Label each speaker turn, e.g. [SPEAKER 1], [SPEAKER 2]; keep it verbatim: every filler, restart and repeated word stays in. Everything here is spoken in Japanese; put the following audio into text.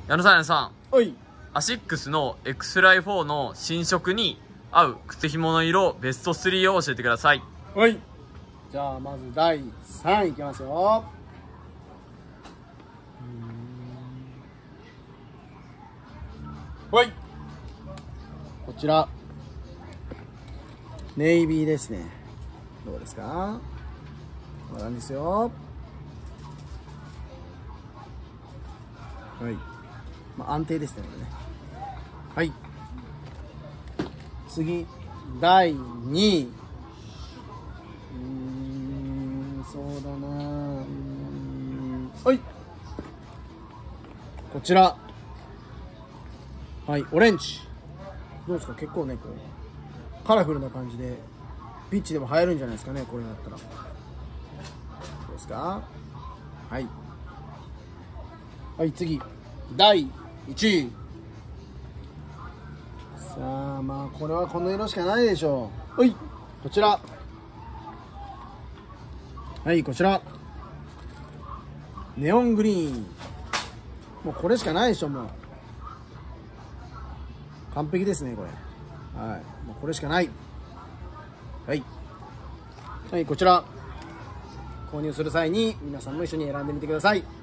[SPEAKER 1] 矢野さん、矢野さん。
[SPEAKER 2] はい。
[SPEAKER 1] アシックスの エクスライフォー の新色に合う靴紐の色ベストスリーを教えてください。
[SPEAKER 2] はい。じゃあ、まずだいさんいいきますよ。はい。こちら。ネイビーですね。どうですか？こうなんですよ。はい。まあ、安定ですね、これね。はい。次、だいにい。うーん、そうだな。うーん、はい。こちら。はい、オレンジ。どうですか？結構ね、こう、カラフルな感じで、ピッチでも映えるんじゃないですかね、これだったら。どうですか？はい。はい、次。だいいちい。さあ、まあ、これはこの色しかないでしょう。はい、こちら。はい、こちら。ネオングリーン。もうこれしかないでしょ、もう。完璧ですね、これ。はい。もうこれしかない。はい。はい、こちら。購入する際に皆さんも一緒に選んでみてください。